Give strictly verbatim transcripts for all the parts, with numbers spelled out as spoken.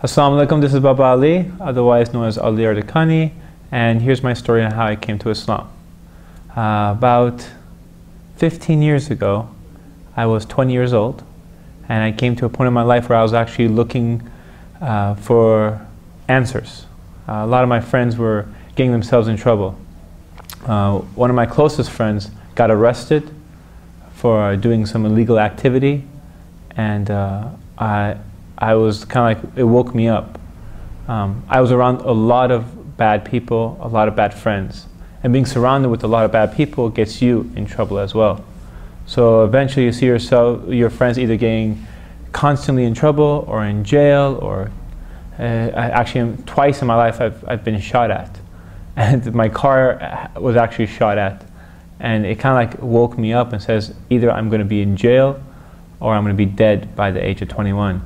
Assalamu alaikum, this is Baba Ali, otherwise known as Ali Ardakani, and here's my story on how I came to Islam. Uh, about fifteen years ago, I was twenty years old, and I came to a point in my life where I was actually looking uh, for answers. Uh, a lot of my friends were getting themselves in trouble. Uh, one of my closest friends got arrested for doing some illegal activity, and uh, I I was kind of like, it woke me up. Um, I was around a lot of bad people, a lot of bad friends. And being surrounded with a lot of bad people gets you in trouble as well. So eventually you see yourself, your friends either getting constantly in trouble or in jail, or uh, I actually, twice in my life I've, I've been shot at. And my car was actually shot at. And it kind of like woke me up and says, either I'm going to be in jail or I'm going to be dead by the age of twenty-one.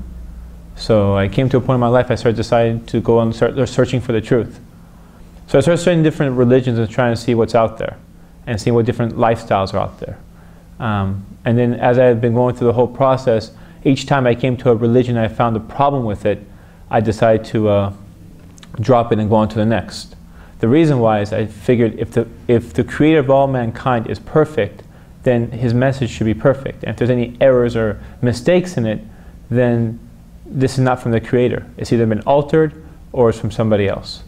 So I came to a point in my life I started deciding to go and start searching for the truth. So I started studying different religions and trying to see what's out there and see what different lifestyles are out there. Um, and then as I had been going through the whole process, each time I came to a religion I found a problem with it, I decided to uh, drop it and go on to the next. The reason why is I figured if the, if the creator of all mankind is perfect, then his message should be perfect. And if there's any errors or mistakes in it, then this is not from the creator. It's either been altered or it's from somebody else.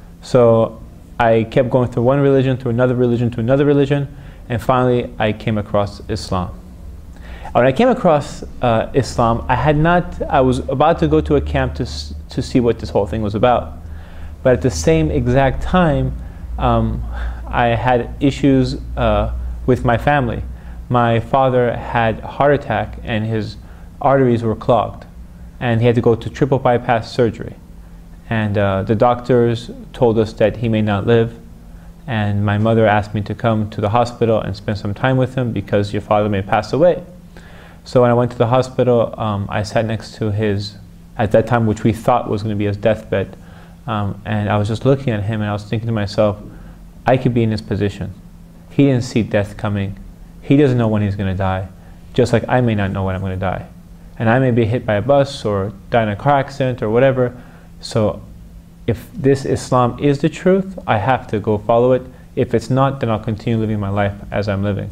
So I kept going through one religion, to another religion, to another religion, and finally I came across Islam. When I came across uh, Islam, I had not, I was about to go to a camp to, to see what this whole thing was about. But at the same exact time, um, I had issues uh, with my family. My father had a heart attack and his arteries were clogged, and he had to go to triple bypass surgery. And uh, the doctors told us that he may not live, and my mother asked me to come to the hospital and spend some time with him because your father may pass away. So when I went to the hospital, um, I sat next to his, at that time, which we thought was going to be his deathbed, um, and I was just looking at him and I was thinking to myself, I could be in his position. He didn't see death coming. He doesn't know when he's going to die, just like I may not know when I'm going to die. And I may be hit by a bus or die in a car accident or whatever. So if this Islam is the truth, I have to go follow it. If it's not, then I'll continue living my life as I'm living.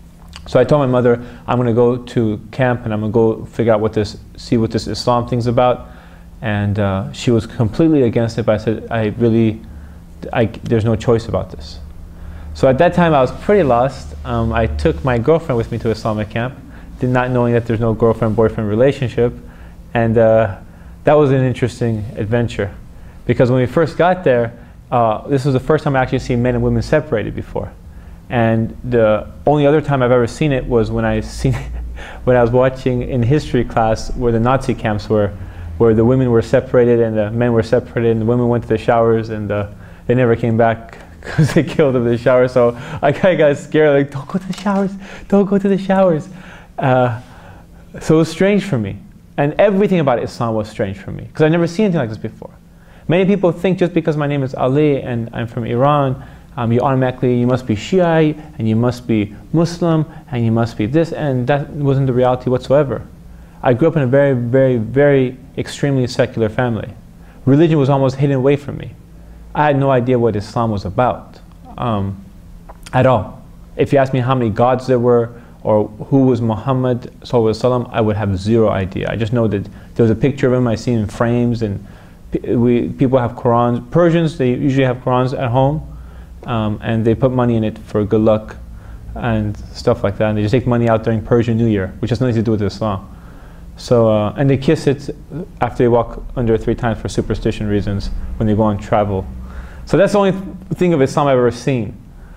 So I told my mother, I'm going to go to camp and I'm going to go figure out what this, see what this Islam thing's about. And uh, she was completely against it, but I said, I really, I, there's no choice about this. So at that time I was pretty lost. Um, I took my girlfriend with me to Islamic camp, not knowing that there's no girlfriend-boyfriend relationship, and uh, that was an interesting adventure, because when we first got there, uh, this was the first time I actually seen men and women separated before, and the only other time I've ever seen it was when I seen when I was watching in history class where the Nazi camps were, where the women were separated and the men were separated, and the women went to the showers and uh, they never came back because they killed them in the shower. So I kind of got scared, like, don't go to the showers, don't go to the showers. Uh, so it was strange for me, and everything about Islam was strange for me because I'd never seen anything like this before. Many people think just because my name is Ali and I'm from Iran, um, you automatically, you must be Shiite and you must be Muslim and you must be this, and that wasn't the reality whatsoever. I grew up in a very, very, very extremely secular family. Religion was almost hidden away from me. I had no idea what Islam was about um, at all. If you asked me how many gods there were, or who was Muhammad sallallahu alaihi wasallam, I would have zero idea. I just know that there was a picture of him I seen in frames, and we, people have Qurans. Persians, they usually have Qurans at home, um, and they put money in it for good luck and stuff like that. And they just take money out during Persian New Year, which has nothing to do with Islam. So, uh, and they kiss it after they walk under it three times for superstition reasons when they go on travel. So that's the only thing of Islam I've ever seen.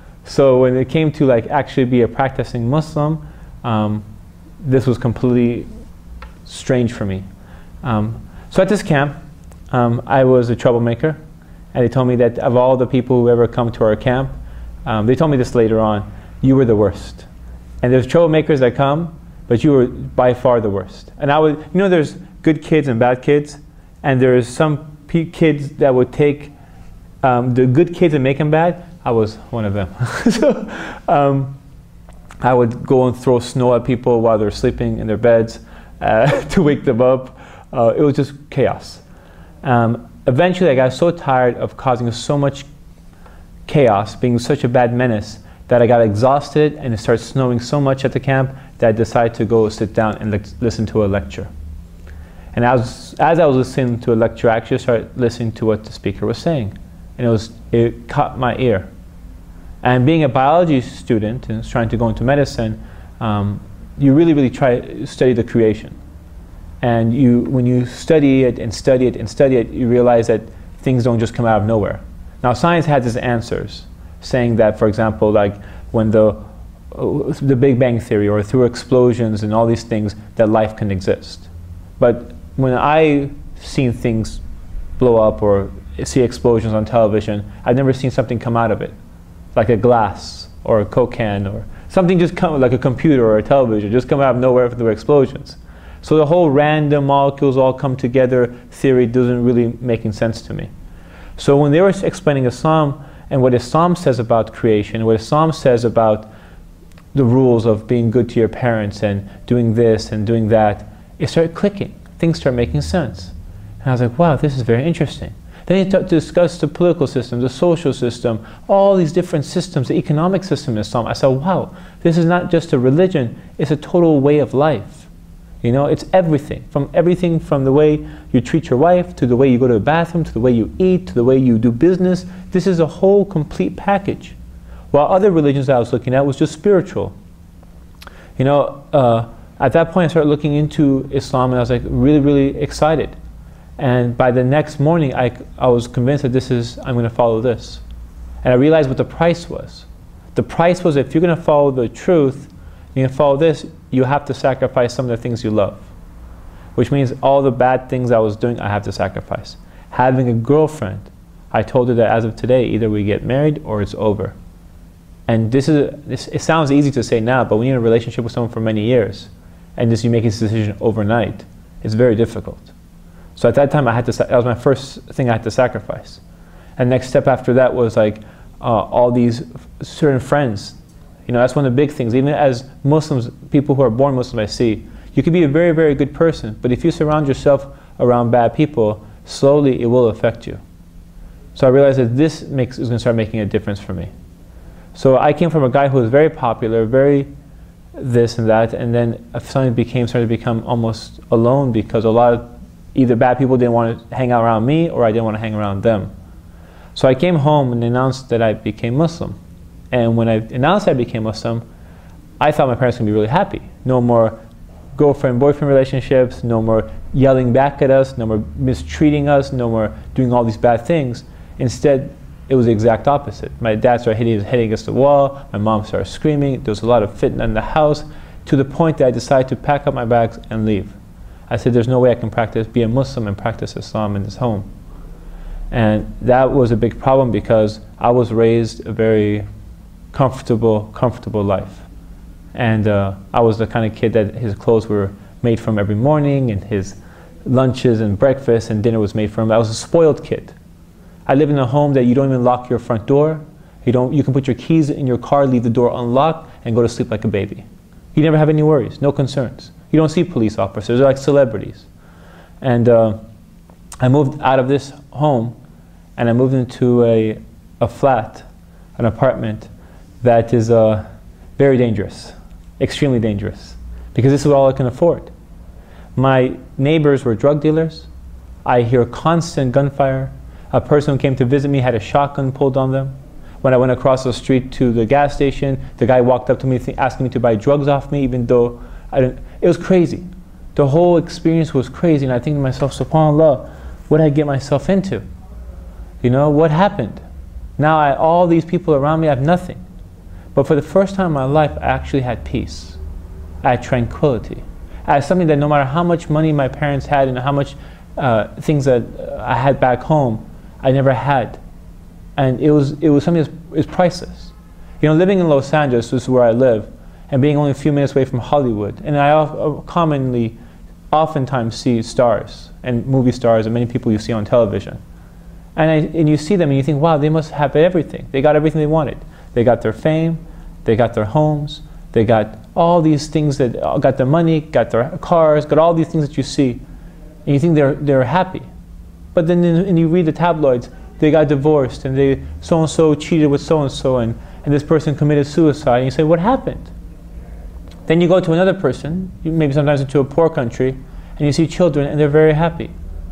So when it came to like actually be a practicing Muslim, um, this was completely strange for me. Um, so at this camp, um, I was a troublemaker, and they told me that of all the people who ever come to our camp, um, they told me this later on, you were the worst. And there's troublemakers that come, but you were by far the worst. And I would, you know, there's good kids and bad kids, and there's some p kids that would take um, the good kids and make them bad. I was one of them. So um, I would go and throw snow at people while they're sleeping in their beds uh, to wake them up. Uh, it was just chaos. Um, eventually, I got so tired of causing so much chaos, being such a bad menace, that I got exhausted, and it started snowing so much at the camp that I decided to go sit down and listen to a lecture. And as, as I was listening to a lecture, I actually started listening to what the speaker was saying. And it, was, it caught my ear. And being a biology student and trying to go into medicine, um, you really, really try to study the creation. And you, when you study it and study it and study it, you realize that things don't just come out of nowhere. Now, science has its answers, saying that, for example, like when the, uh, the Big Bang Theory, or through explosions and all these things, that life can exist. But when I seen things blow up or see explosions on television, I've never seen something come out of it, like a glass or a Coke can or something just come, like a computer or a television, just come out of nowhere from the explosions. So the whole random molecules all come together theory doesn't really making sense to me. So when they were explaining Islam and what Islam says about creation, what Islam says about the rules of being good to your parents and doing this and doing that, it started clicking. Things started making sense. And I was like, wow, this is very interesting. Then he started to discuss the political system, the social system, all these different systems, the economic system in Islam. I said, wow, this is not just a religion, it's a total way of life. You know, it's everything, from everything from the way you treat your wife, to the way you go to the bathroom, to the way you eat, to the way you do business. This is a whole complete package. While other religions I was looking at was just spiritual. You know, uh, at that point I started looking into Islam and I was like really, really excited. And by the next morning I, I was convinced that this is, I'm going to follow this. And I realized what the price was. The price was, if you're going to follow the truth, you're going to follow this, you have to sacrifice some of the things you love. Which means all the bad things I was doing, I have to sacrifice. Having a girlfriend, I told her that as of today, either we get married or it's over. And this is, a, this, it sounds easy to say now, but when you're in a relationship with someone for many years, and just you make this decision overnight, it's very difficult. So at that time, I had to, that was my first thing I had to sacrifice. And next step after that was like uh, all these certain friends. You know, that's one of the big things. Even as Muslims, people who are born Muslim, I see, you can be a very, very good person, but if you surround yourself around bad people, slowly it will affect you. So I realized that this makes, is going to start making a difference for me. So I came from a guy who was very popular, very this and that, and then suddenly became, started to become almost alone because a lot of either bad people didn't want to hang out around me or I didn't want to hang around them. So I came home and announced that I became Muslim. And when I announced I became Muslim, I thought my parents would be really happy. No more girlfriend-boyfriend relationships, no more yelling back at us, no more mistreating us, no more doing all these bad things. Instead, it was the exact opposite. My dad started hitting his head against the wall, my mom started screaming, there was a lot of fitna in the house, to the point that I decided to pack up my bags and leave. I said, there's no way I can practice, be a Muslim and practice Islam in this home. And that was a big problem because I was raised a very comfortable, comfortable life. And uh, I was the kind of kid that his clothes were made from every morning, and his lunches and breakfast and dinner was made from. I was a spoiled kid. I live in a home that you don't even lock your front door. You, don't, you can put your keys in your car, leave the door unlocked, and go to sleep like a baby. You never have any worries, no concerns. You don't see police officers, they're like celebrities. And uh, I moved out of this home, and I moved into a, a flat, an apartment, that is uh, very dangerous, extremely dangerous, because this is all I can afford. My neighbors were drug dealers. I hear constant gunfire. A person who came to visit me had a shotgun pulled on them. When I went across the street to the gas station, the guy walked up to me asking me to buy drugs off me, even though I didn't. It was crazy. The whole experience was crazy, and I think to myself, subhanAllah, what did I get myself into? You know, what happened? Now I, all these people around me, I have nothing. But for the first time in my life, I actually had peace. I had tranquility. I had something that no matter how much money my parents had and how much uh, things that I had back home, I never had. And it was, it was something that is priceless. You know, living in Los Angeles, this is where I live, and being only a few minutes away from Hollywood, and I of, commonly, oftentimes see stars, and movie stars, and many people you see on television. And, I, and you see them and you think, wow, they must have everything. They got everything they wanted. They got their fame, they got their homes, they got all these things that uh, got their money, got their cars, got all these things that you see, and you think they're, they're happy. But then in, and you read the tabloids, they got divorced, and they so-and-so cheated with so-and-so, and, and this person committed suicide, and you say, what happened? Then you go to another person, maybe sometimes into a poor country, and you see children, and they're very happy.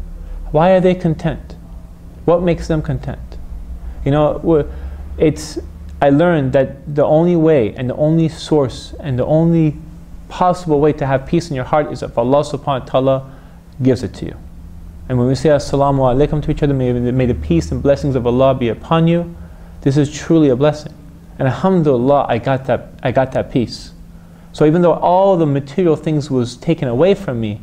Why are they content? What makes them content? You know, it's, I learned that the only way, and the only source, and the only possible way to have peace in your heart is if Allah subhanahu wa ta'ala gives it to you. And when we say Assalamu alaikum to each other, may, may the peace and blessings of Allah be upon you, this is truly a blessing. And alhamdulillah, I got that, I got that peace. So even though all the material things was taken away from me,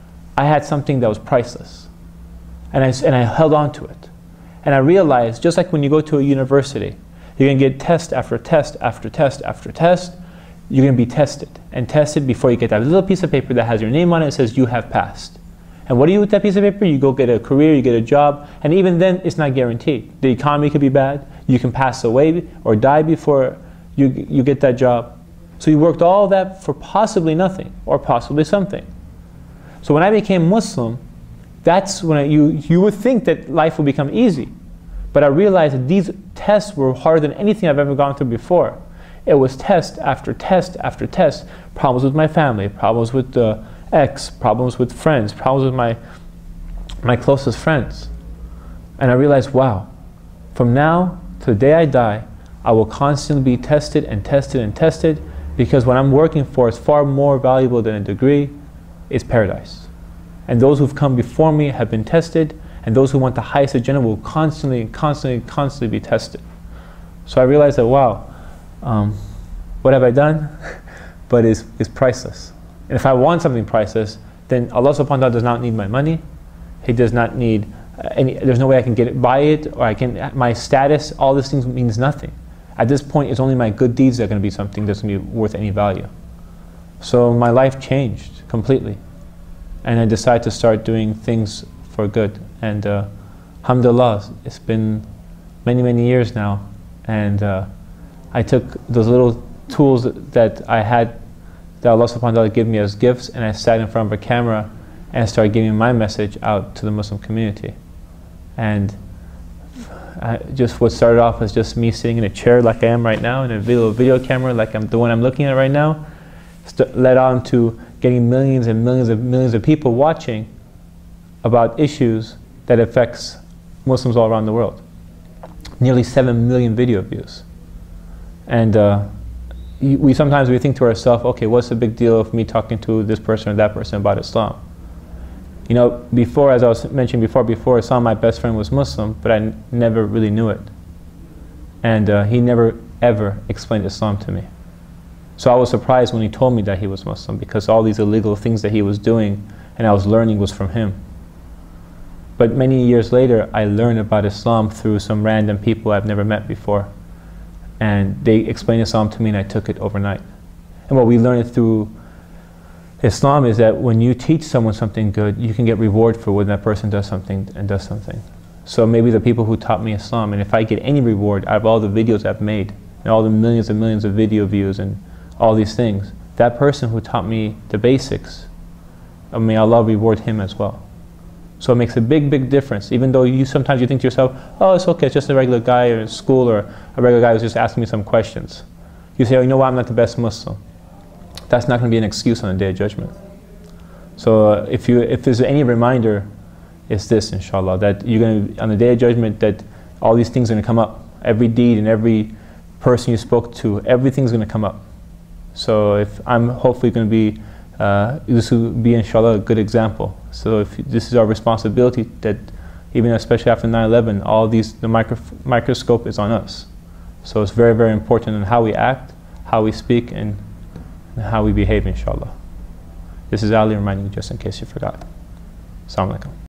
I had something that was priceless. And I, and I held on to it. And I realized, just like when you go to a university, you're going to get test after test after test after test, you're going to be tested and tested before you get that little piece of paper that has your name on it and says you have passed. And what do you do with that piece of paper? You go get a career, you get a job, and even then it's not guaranteed. The economy could be bad, you can pass away or die before you, you get that job. So you worked all that for possibly nothing, or possibly something. So when I became Muslim, that's when I, you, you would think that life would become easy. But I realized that these tests were harder than anything I've ever gone through before. It was test after test after test. Problems with my family, problems with the ex, problems with friends, problems with my, my closest friends. And I realized, wow, from now to the day I die, I will constantly be tested and tested and tested, because what I'm working for is far more valuable than a degree. It's paradise. And those who've come before me have been tested, and those who want the highest of Jannah will constantly, constantly, constantly be tested. So I realized that, wow, um, what have I done? But it's, it's priceless. And if I want something priceless, then Allah subhanahu wa ta'ala does not need my money. He does not need uh, any, there's no way I can get it, buy it, or I can, my status, all these things means nothing. At this point, it's only my good deeds that are going to be something that's going to be worth any value. So my life changed completely. And I decided to start doing things for good. And uh, alhamdulillah, it's been many, many years now. And uh, I took those little tools that I had, that Allah subhanahu wa ta'ala gave me as gifts, and I sat in front of a camera and started giving my message out to the Muslim community. And I just what started off as just me sitting in a chair like I am right now, in a video, video camera like I'm the one I'm looking at right now, led on to getting millions and millions of millions of people watching about issues that affects Muslims all around the world. Nearly seven million video views. And uh, we sometimes we think to ourselves, okay, what's the big deal of me talking to this person or that person about Islam? You know, before, as I was mentioning before, before Islam, my best friend was Muslim, but I n never really knew it. And uh, he never, ever explained Islam to me. So I was surprised when he told me that he was Muslim, because all these illegal things that he was doing and I was learning was from him. But many years later, I learned about Islam through some random people I've never met before. And they explained Islam to me, and I took it overnight. And what we learned through Islam is that when you teach someone something good, you can get reward for when that person does something and does something. So maybe the people who taught me Islam, and if I get any reward out of all the videos I've made, and all the millions and millions of video views and all these things, that person who taught me the basics, uh, may Allah reward him as well. So it makes a big, big difference. Even though you sometimes you think to yourself, oh, it's okay, it's just a regular guy in school, or a regular guy who's just asking me some questions. You say, oh, you know what, I'm not the best Muslim. That's not going to be an excuse on the Day of Judgment. So uh, if, you, if there's any reminder, it's this, inshallah, that you're going to, on the Day of Judgment, that all these things are going to come up. Every deed and every person you spoke to, everything's going to come up. So if I'm hopefully going to be, uh, this will be, inshallah, a good example. So if this is our responsibility, that even especially after nine eleven, all these, the micro, microscope is on us. So it's very, very important in how we act, how we speak, and how we behave, inshallah. This is Ali reminding you, just in case you forgot. Assalamu alaikum.